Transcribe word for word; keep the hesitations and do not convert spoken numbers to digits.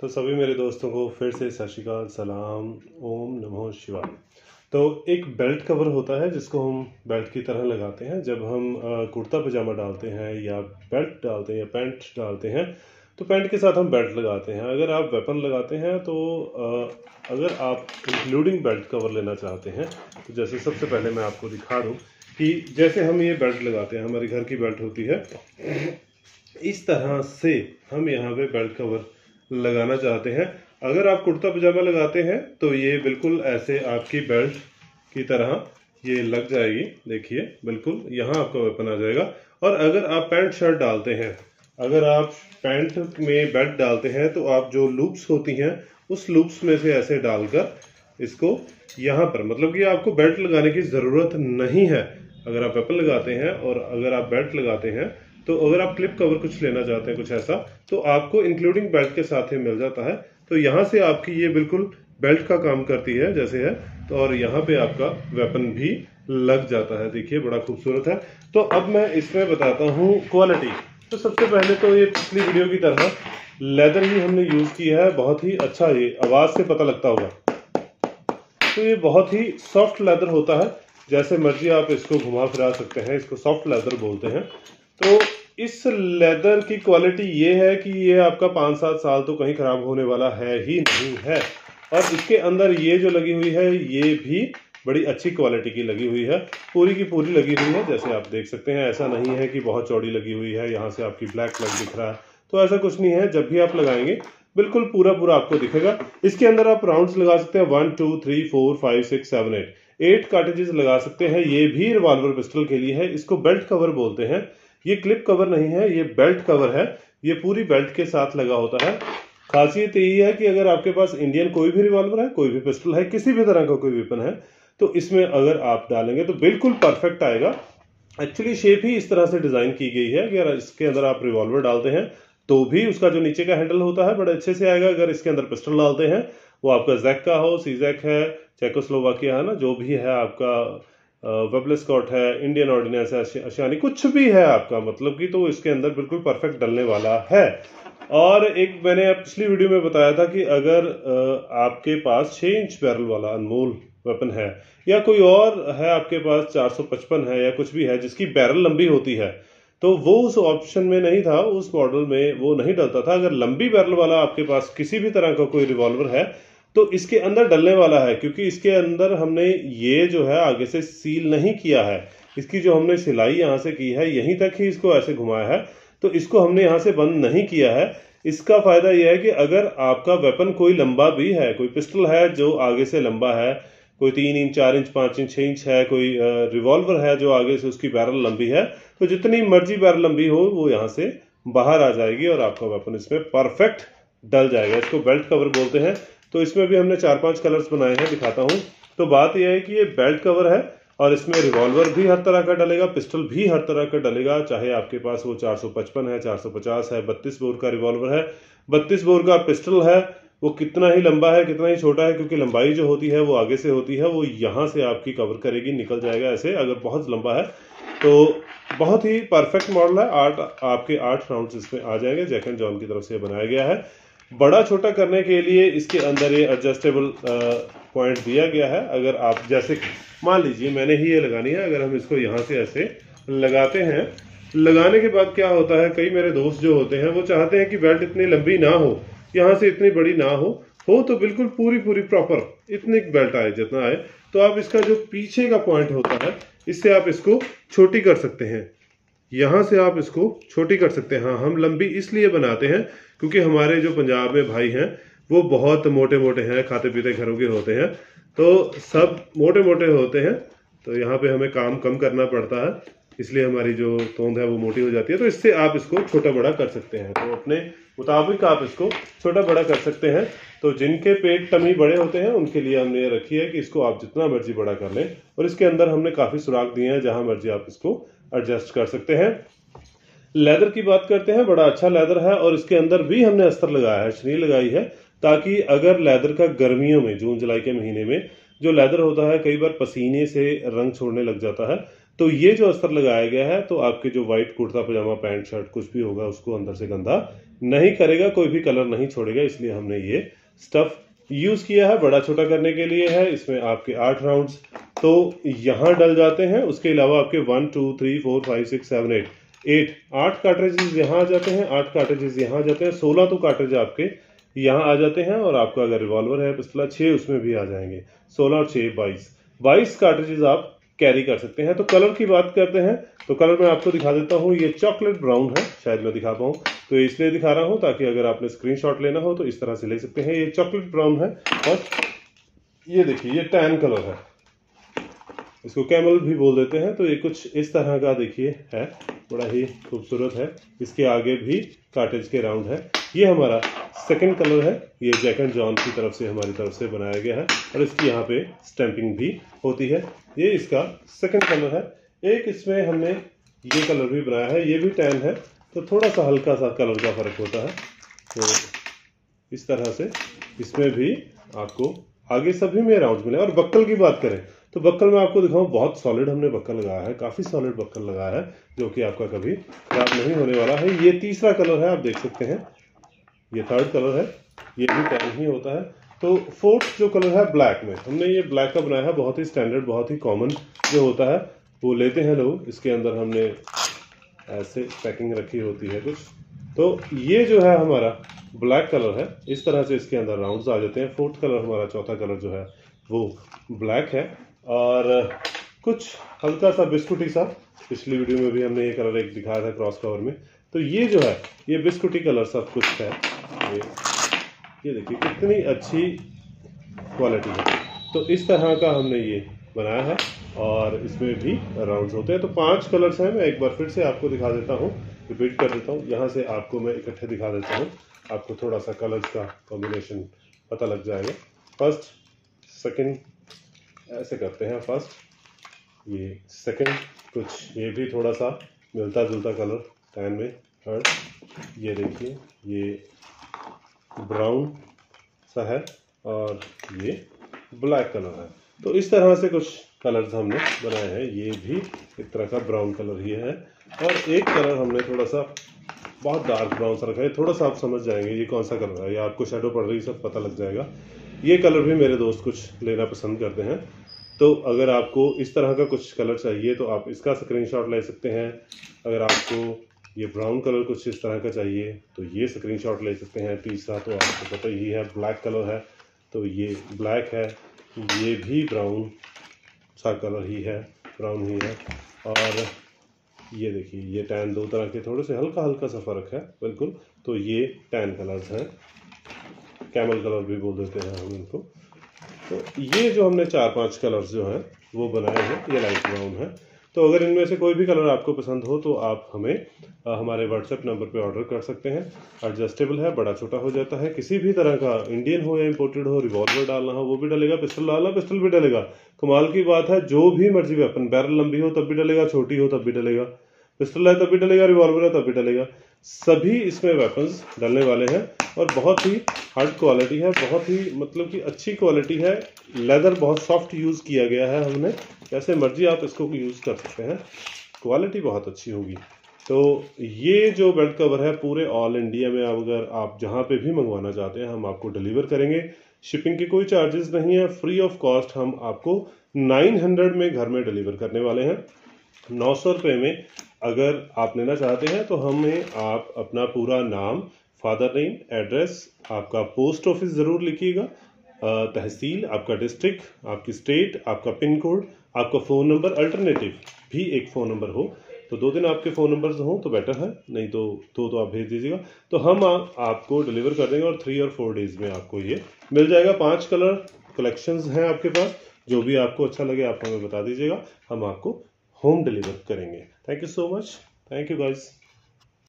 तो सभी मेरे दोस्तों को फिर से सत श्री अकाल, सलाम, ओम नमो शिवाय। तो एक बेल्ट कवर होता है जिसको हम बेल्ट की तरह लगाते हैं जब हम कुर्ता पजामा डालते हैं या बेल्ट डालते हैं या पैंट डालते हैं, तो पैंट के साथ हम बेल्ट लगाते हैं। अगर आप वेपन लगाते हैं तो अगर आप इंक्लूडिंग बेल्ट कवर लेना चाहते हैं तो जैसे सबसे पहले मैं आपको दिखा दूं कि जैसे हम ये बेल्ट लगाते हैं, हमारी घर की बेल्ट होती है, इस तरह से हम यहाँ पे बेल्ट कवर लगाना चाहते हैं। अगर आप कुर्ता पजामा लगाते हैं तो ये बिल्कुल ऐसे आपकी बेल्ट की तरह ये लग जाएगी। देखिए बिल्कुल यहाँ आपका वेपन आ जाएगा। और अगर आप पैंट शर्ट डालते हैं, अगर आप पैंट में बेल्ट डालते हैं तो आप जो लूप्स होती हैं उस लूप्स में से ऐसे डालकर इसको यहाँ पर, मतलब कि आपको बेल्ट लगाने की ज़रूरत नहीं है। अगर आप वेपन लगाते हैं और अगर आप बेल्ट लगाते हैं तो अगर आप क्लिप कवर कुछ लेना चाहते हैं कुछ ऐसा, तो आपको इंक्लूडिंग बेल्ट के साथ ही मिल जाता है। तो यहाँ से आपकी ये बिल्कुल बेल्ट का काम करती है जैसे है, तो और यहाँ पे आपका वेपन भी लग जाता है। देखिए बड़ा खूबसूरत है। तो अब मैं इसमें बताता हूँ क्वालिटी। तो सबसे पहले तो ये पिछली वीडियो की तरह लेदर ही हमने यूज किया है। बहुत ही अच्छा, ये आवाज से पता लगता होगा। तो ये बहुत ही सॉफ्ट लेदर होता है, जैसे मर्जी आप इसको घुमा फिरा सकते हैं, इसको सॉफ्ट लेदर बोलते हैं। तो इस लेदर की क्वालिटी ये है कि ये आपका पाँच सात साल तो कहीं खराब होने वाला है ही नहीं है। और इसके अंदर ये जो लगी हुई है ये भी बड़ी अच्छी क्वालिटी की लगी हुई है, पूरी की पूरी लगी हुई है। जैसे आप देख सकते हैं, ऐसा नहीं है कि बहुत चौड़ी लगी हुई है, यहाँ से आपकी ब्लैक प्लग दिख रहा है, तो ऐसा कुछ नहीं है। जब भी आप लगाएंगे बिल्कुल पूरा पूरा आपको दिखेगा। इसके अंदर आप राउंड्स लगा सकते हैं, one two three four five six seven eight eight cartridges लगा सकते हैं। ये भी रिवॉल्वर पिस्टल के लिए है। इसको बेल्ट कवर बोलते हैं। ये क्लिप कवर नहीं है, ये बेल्ट कवर है। ये पूरी बेल्ट के साथ लगा होता है। खासियत यही है कि अगर आपके पास इंडियन कोई भी रिवॉल्वर है, कोई भी पिस्टल है, किसी भी तरह का कोई वेपन है, तो इसमें अगर आप डालेंगे तो बिल्कुल परफेक्ट आएगा। एक्चुअली शेप ही इस तरह से डिजाइन की गई है कि अगर इसके अंदर आप रिवॉल्वर डालते हैं तो भी उसका जो नीचे का हैंडल होता है बड़े अच्छे से आएगा। अगर इसके अंदर पिस्टल डालते हैं, वो आपका जैक का हो, सीजैक है, चेकोस्लोवाकिया है ना, जो भी है आपका, वेबलेस्कॉट है, इंडियन ऑर्डिनेंस है, अशियानी, कुछ भी है आपका, मतलब कि तो इसके अंदर बिल्कुल परफेक्ट डलने वाला है। और एक मैंने पिछली वीडियो में बताया था कि अगर आपके पास छह इंच बैरल वाला अनमोल वेपन है या कोई और है आपके पास चार सौ पचपन है या कुछ भी है जिसकी बैरल लंबी होती है, तो वो उस ऑप्शन में नहीं था, उस मॉडल में वो नहीं डलता था। अगर लंबी बैरल वाला आपके पास किसी भी तरह का कोई रिवॉल्वर है तो इसके अंदर डलने वाला है, क्योंकि इसके अंदर हमने ये जो है आगे से सील नहीं किया है। इसकी जो हमने सिलाई यहाँ से की है, यहीं तक ही इसको ऐसे घुमाया है, तो इसको हमने यहाँ से बंद नहीं किया है। इसका फायदा यह है कि अगर आपका वेपन कोई लंबा भी है, कोई पिस्टल है जो आगे से लंबा है, कोई तीन इंच चार इंच पाँच इंच छः इंच है, कोई रिवॉल्वर है जो आगे से उसकी बैरल लंबी है, तो जितनी मर्जी बैरल लंबी हो वो यहाँ से बाहर आ जाएगी और आपका वेपन इसमें परफेक्ट डल जाएगा। इसको बेल्ट कवर बोलते हैं। तो इसमें भी हमने चार पांच कलर्स बनाए हैं, दिखाता हूं। तो बात यह है कि ये बेल्ट कवर है और इसमें रिवॉल्वर भी हर तरह का डलेगा, पिस्टल भी हर तरह का डलेगा, चाहे आपके पास वो चार सौ पचपन है, चार सौ पचास है, बत्तीस बोर का रिवॉल्वर है, बत्तीस बोर का पिस्टल है, वो कितना ही लंबा है कितना ही छोटा है, क्योंकि लंबाई जो होती है वो आगे से होती है, वो यहाँ से आपकी कवर करेगी, निकल जाएगा ऐसे। अगर बहुत लंबा है तो बहुत ही परफेक्ट मॉडल है। आठ आपके आठ राउंड्स इसमें आ जाएंगे। जैक एंड जॉन की तरफ से बनाया गया है। बड़ा छोटा करने के लिए इसके अंदर ये एडजस्टेबल पॉइंट दिया गया है। अगर आप जैसे मान लीजिए मैंने ही ये लगानी है, अगर हम इसको यहाँ से ऐसे लगाते हैं, लगाने के बाद क्या होता है, कई मेरे दोस्त जो होते हैं वो चाहते हैं कि बेल्ट इतनी लंबी ना हो, यहाँ से इतनी बड़ी ना हो हो तो बिल्कुल पूरी पूरी प्रॉपर इतनी बेल्ट आए जितना आए। तो आप इसका जो पीछे का पॉइंट होता है, इससे आप इसको छोटी कर सकते हैं, यहाँ से आप इसको छोटी कर सकते हैं। हाँ, हम लंबी इसलिए बनाते हैं क्योंकि हमारे जो पंजाब में भाई हैं वो बहुत मोटे मोटे हैं, खाते पीते घरों के होते हैं, तो सब मोटे मोटे होते हैं, तो यहाँ पे हमें काम कम करना पड़ता है, इसलिए हमारी जो तोंद है वो मोटी हो जाती है। तो इससे आप इसको छोटा बड़ा कर सकते हैं, तो अपने मुताबिक आप इसको छोटा बड़ा कर सकते हैं। तो जिनके पेट टमी बड़े होते हैं उनके लिए हमने ये रखी है कि इसको आप जितना मर्जी बड़ा कर लें, और इसके अंदर हमने काफी सुराख दिए हैं जहां मर्जी आप इसको एडजस्ट कर सकते हैं। लेदर की बात करते हैं, बड़ा अच्छा लेदर है और इसके अंदर भी हमने अस्तर लगाया है, छनी लगाई है, ताकि अगर लेदर का गर्मियों में, जून जुलाई के महीने में जो लेदर होता है कई बार पसीने से रंग छोड़ने लग जाता है, तो ये जो अस्तर लगाया गया है तो आपके जो white kurta pyjama pant shirt कुछ भी होगा उसको अंदर से गंदा नहीं करेगा, कोई भी कलर नहीं छोड़ेगा, इसलिए हमने ये स्टफ यूज किया है। बड़ा छोटा करने के लिए है। इसमें आपके आठ राउंड्स तो यहाँ डल जाते हैं। उसके अलावा आपके one two three four five six seven eight eight आठ कार्ट्रिजेस यहाँ आ जाते हैं, आठ कार्ट्रिजेस यहाँ आ जाते हैं, सोलह तो कार्ट्रिज आपके यहाँ आ जाते हैं। और आपका अगर रिवॉल्वर है पिस्टल छह उसमें भी आ जाएंगे। सोलह और छह बाईस बाईस कार्ट्रिजेस आप कैरी कर सकते हैं। तो कलर की बात करते हैं तो कलर मैं आपको दिखा देता हूँ। ये चॉकलेट ब्राउन है, शायद मैं दिखा पाऊँ तो इसलिए दिखा रहा हूँ ताकि अगर आपने स्क्रीनशॉट लेना हो तो इस तरह से ले सकते हैं। ये चॉकलेट ब्राउन है और ये देखिए ये टैन कलर है, इसको कैमल भी बोल देते हैं। तो ये कुछ इस तरह का देखिए है, बड़ा ही खूबसूरत है। इसके आगे भी कार्ट्रिज के राउंड है। ये हमारा सेकंड कलर है, ये जैक एंड जॉन की तरफ से हमारी तरफ से बनाया गया है और इसकी यहाँ पे स्टैंपिंग भी होती है। ये इसका सेकंड कलर है। एक इसमें हमने ये कलर भी बनाया है, ये भी टैन है तो थोड़ा सा हल्का सा कलर का फर्क होता है। तो इस तरह से इसमें भी आपको आगे सभी में राउंड मिले। और बक्कल की बात करें तो बक्कल में आपको दिखाऊं, बहुत सॉलिड हमने बक्कल लगाया है, काफी सॉलिड बक्कल लगाया है जो कि आपका कभी खराब नहीं होने वाला है। ये तीसरा कलर है, आप देख सकते हैं। ये थर्ड कलर है, ये भी टैन ही होता है। तो फोर्थ जो कलर है ब्लैक में, हमने ये ब्लैक का बनाया है। बहुत ही स्टैंडर्ड, बहुत ही कॉमन जो होता है वो लेते हैं लोग। इसके अंदर हमने ऐसे पैकिंग रखी होती है कुछ। तो ये जो है हमारा ब्लैक कलर है, इस तरह से इसके अंदर राउंड्स आ जाते हैं। फोर्थ कलर हमारा, चौथा कलर जो है वो ब्लैक है और कुछ हल्का सा बिस्कुटी सा, पिछली वीडियो में भी हमने ये कलर एक दिखाया था क्रॉस कवर में। तो ये जो है ये बिस्कुटी कलर सब कुछ है। ये ये देखिए कितनी अच्छी क्वालिटी है। तो इस तरह का हमने ये बनाया है और इसमें भी राउंड्स होते हैं। तो पांच कलर्स हैं, मैं एक बार फिर से आपको दिखा देता हूँ, रिपीट कर देता हूँ। यहाँ से आपको मैं इकट्ठे दिखा देता हूँ, आपको थोड़ा सा कलर्स का कॉम्बिनेशन पता लग जाएगा। फर्स्ट सेकंड ऐसे करते हैं। फर्स्ट ये सेकंड, कुछ ये भी थोड़ा सा मिलता जुलता कलर टैन में। थर्ड ये देखिए ये ब्राउन सा है और ये ब्लैक कलर है। तो इस तरह से कुछ कलर्स हमने बनाए हैं। ये भी एक तरह का ब्राउन कलर ही है और एक कलर हमने थोड़ा सा बहुत डार्क ब्राउन सा रखा है। थोड़ा सा आप समझ जाएंगे ये कौन सा कलर है, या आपको शेडो पड़ रही सब पता लग जाएगा। ये कलर भी मेरे दोस्त कुछ लेना पसंद करते हैं। तो अगर आपको इस तरह का कुछ कलर चाहिए तो आप इसका स्क्रीनशॉट ले सकते हैं। अगर आपको ये ब्राउन कलर कुछ इस तरह का चाहिए तो ये स्क्रीनशॉट ले सकते हैं। तीसरा तो आपको पता ही है ब्लैक कलर है, तो ये ब्लैक है। ये भी ब्राउन सा कलर ही है, ब्राउन ही है। और ये देखिए ये टैन, दो तरह के थोड़े से हल्का हल्का सा फर्क है बिल्कुल। तो ये टैन कलर्स हैं, कैमल कलर भी बोल देते हैं हम इनको। तो ये जो हमने चार पांच कलर्स जो हैं वो बनाए हैं, ये लाइट ब्राउन है। तो अगर इनमें से कोई भी कलर आपको पसंद हो तो आप हमें आ, हमारे व्हाट्सएप नंबर पे ऑर्डर कर सकते हैं। एडजस्टेबल है, बड़ा छोटा हो जाता है। किसी भी तरह का इंडियन हो या इम्पोर्टेड हो, रिवॉल्वर डालना हो वो भी डलेगा, पिस्टल डालना पिस्टल भी डलेगा। कमाल की बात है, जो भी मर्जी वेपन, बैरल लंबी हो तब भी डलेगा, छोटी हो तब भी डलेगा, पिस्टल है तब भी डलेगा, रिवॉल्वर है तब भी डलेगा। सभी इसमें वेपन्स डलने वाले हैं और बहुत ही हार्ड क्वालिटी है, बहुत ही मतलब कि अच्छी क्वालिटी है। लेदर बहुत सॉफ्ट यूज़ किया गया है हमने, जैसे मर्जी आप इसको यूज़ कर सकते हैं, क्वालिटी बहुत अच्छी होगी। तो ये जो बेल्ट कवर है पूरे ऑल इंडिया में, अगर आप जहाँ पे भी मंगवाना चाहते हैं हम आपको डिलीवर करेंगे। शिपिंग के कोई चार्जेस नहीं है, फ्री ऑफ कॉस्ट हम आपको नाइन हंड्रेड में घर में डिलीवर करने वाले हैं। नौ सौ रुपये में अगर आप लेना चाहते हैं तो हमें आप अपना पूरा नाम, फादर नेम, एड्रेस, आपका पोस्ट ऑफिस ज़रूर लिखिएगा, तहसील, आपका डिस्ट्रिक्ट, आपकी स्टेट, आपका पिन कोड, आपका फ़ोन नंबर, अल्टरनेटिव भी एक फ़ोन नंबर हो। तो दो दिन आपके फ़ोन नंबर्स हों तो बेटर है, नहीं तो दो तो आप भेज दीजिएगा। तो हम आ, आपको डिलीवर कर देंगे और थ्री और फोर डेज़ में आपको ये मिल जाएगा। पांच कलर कलेक्शंस हैं आपके पास, जो भी आपको अच्छा लगे आप हमें बता दीजिएगा, हम आपको होम डिलीवर करेंगे। Thank you so much, thank you guys.